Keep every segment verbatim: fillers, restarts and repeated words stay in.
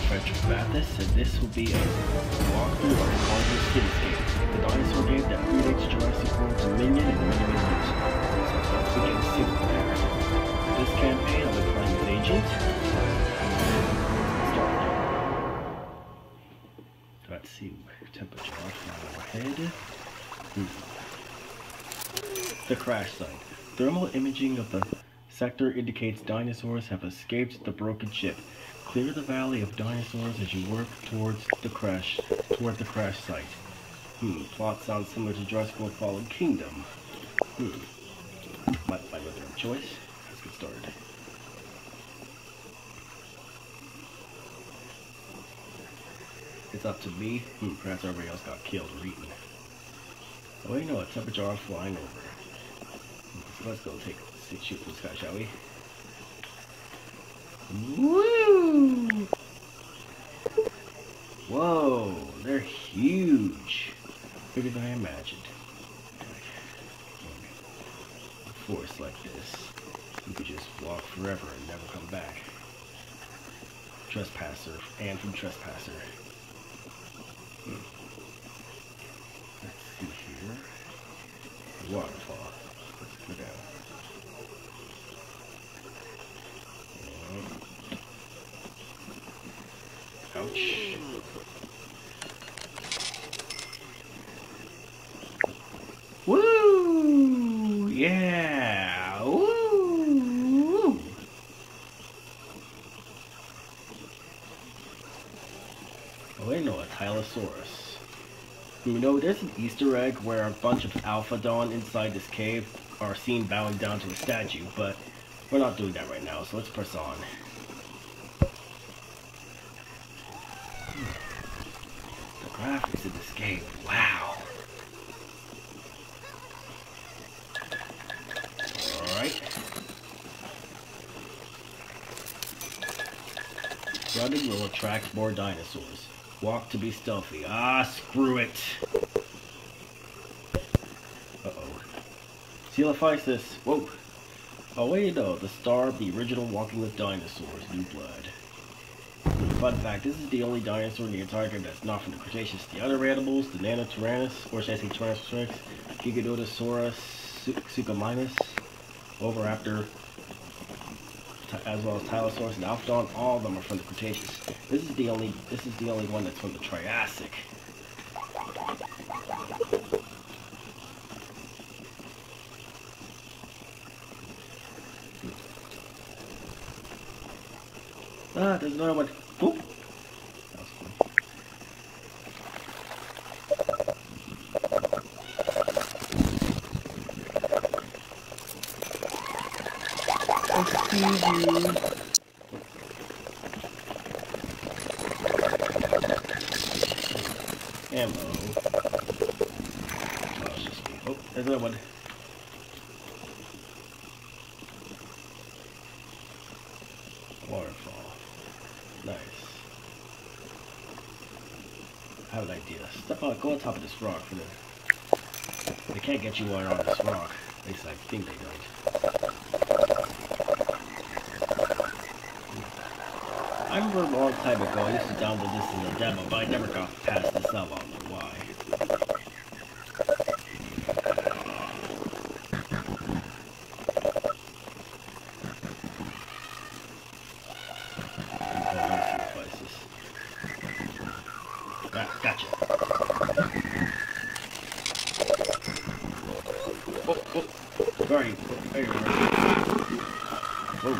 Adventures Mathis, and this will be a walkthrough of Cosmic Cityscape, the dinosaur game that predates Jurassic World Dominion and many, many years. So let's begin single player. For this campaign, I'll be playing with Agent. Start. Let's see, temperature off now ahead. Hmm. The crash site. Thermal imaging of the sector indicates dinosaurs have escaped the broken ship. Clear the valley of dinosaurs as you work towards the crash, toward the crash site. Hmm, plot sounds similar to Jurassic World Fallen Kingdom. Hmm, might find another choice. Let's get started. It's up to me. Hmm, perhaps everybody else got killed or eaten. Oh, you know, a temperature are flying over. So let's go take a shoot from the sky, shall we? Woo! Whoa, they're huge. Bigger than I imagined. A force like this, you could just walk forever and never come back. Trespasser, and from Trespasser. Hmm. Let's see here. Waterfall. Let's go down. Ouch. Woo! Yeah! Woo! Oh, wait, no, a Tylosaurus. You know, there's an Easter egg where a bunch of Alphadon inside this cave are seen bowing down to a statue, but we're not doing that right now, so let's press on. The graphics in this game, wow. Alright. Running will attract more dinosaurs. Walk to be stealthy. Ah, screw it. Uh-oh. Coelophysis. Whoa. Oh wait, no, the star of the original Walking with Dinosaurs, New Blood. Fun fact, this is the only dinosaur in the entire game that's not from the Cretaceous. The other animals, the Nanotyrannus, or should I say Tyrannosaurus Rex, Giganotosaurus, Suchomimus, Oviraptor, as well as Tylosaurus and Alphodon, all of them are from the Cretaceous. This is the only this is the only one that's from the Triassic. Ah, there's another one. Oop. That was fun. Excuse you. Ammo. Oh, it's just me. Oh, there's another one. Waterfall. Nice. I have an idea. Step out, go on top of this rock for the. They can't get you on this rock. At least I think they don't. I remember a long time ago, I used to download this in the demo, but I never got past this level. I don't know why. Ah, gotcha. Oh, oh, sorry. There you are. Whoa.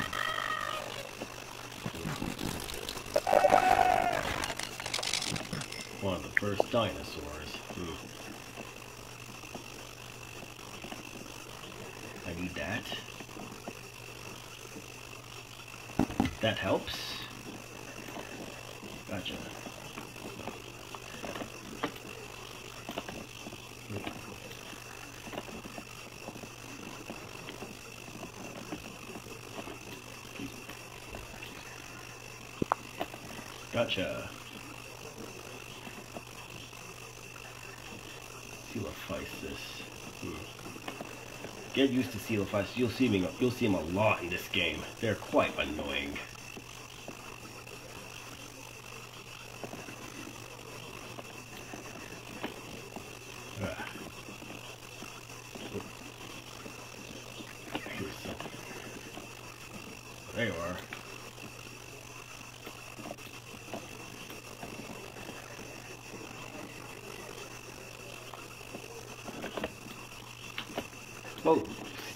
One of the first dinosaurs. Hmm. I need that. That helps. Gotcha. Gotcha. Coelophysis. Hmm. Get used to Coelophysis. You'll see me. You'll see them a lot in this game. They're quite annoying.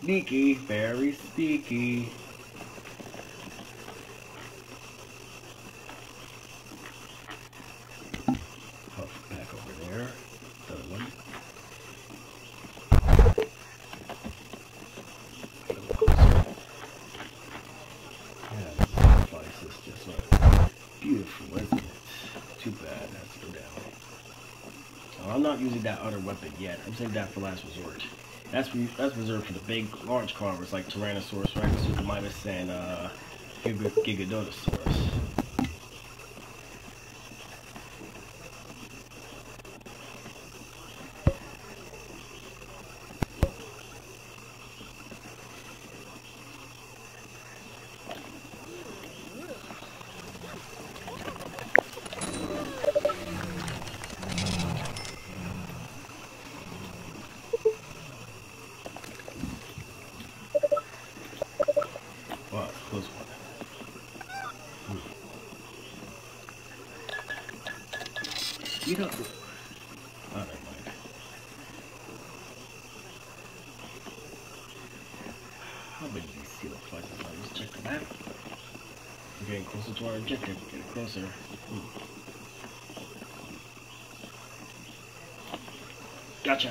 Sneaky, very sneaky. Huff back over there. Another one. Yeah, this device is just like beautiful, isn't it? Too bad it has to go down. Oh, I'm not using that other weapon yet. I'm saving that for last resort. That's re that's reserved for the big, large carnivores like Tyrannosaurus Rex, Suchomimus, and uh, Gig Giganotosaurus. Wow, close one. Hmm. You don't. Oh, never mind. How big are these seal flights? Let's check the map. We're getting closer to our objective. Getting closer. Hmm. Gotcha.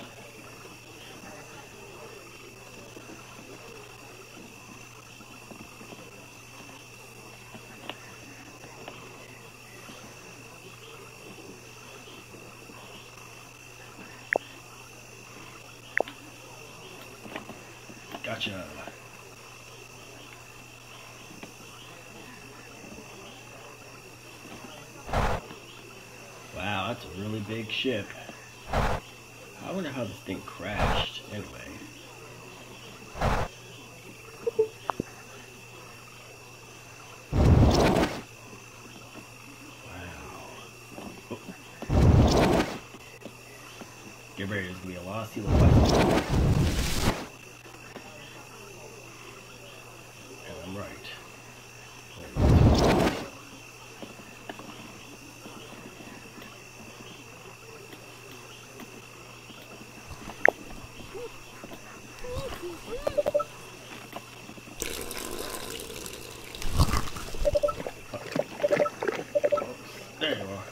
Gotcha. Wow, that's a really big ship. I wonder how this thing crashed, anyway. Wow. Oh. Get ready, there's gonna be a lot of seal fights. And I'm right. There you are.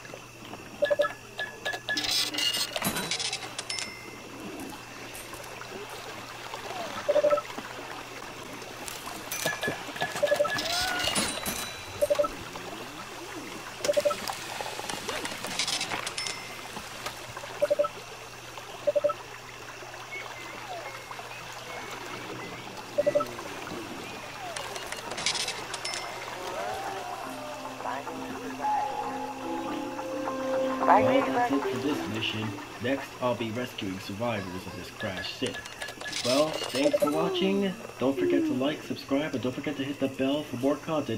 Well, that's it for this mission. Next, I'll be rescuing survivors of this crashed ship. Well, thanks for watching. Don't forget to like, subscribe, and don't forget to hit the bell for more content.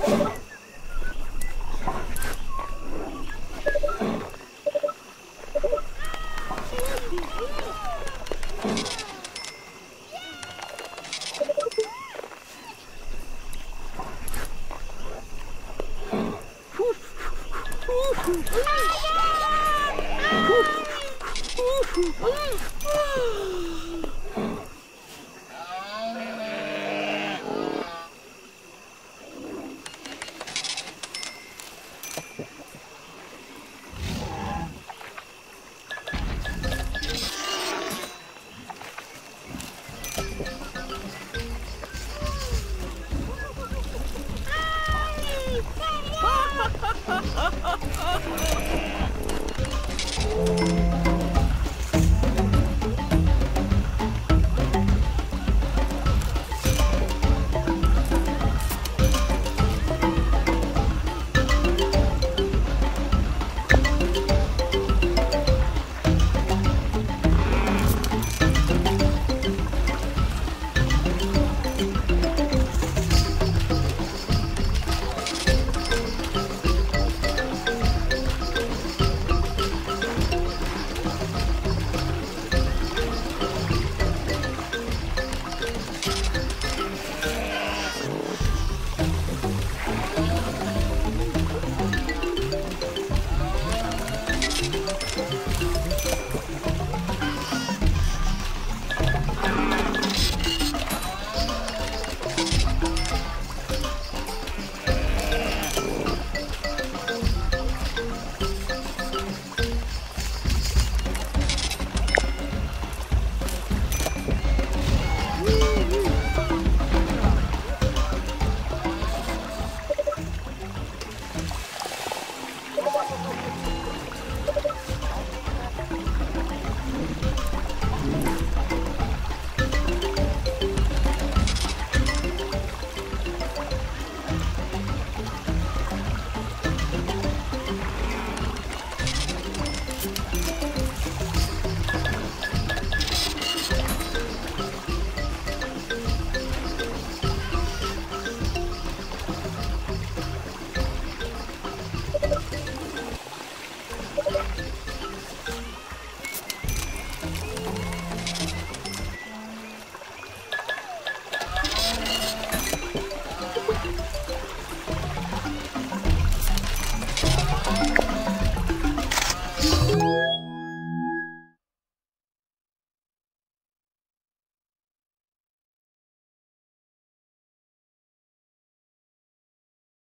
Ha ha ha ha ha!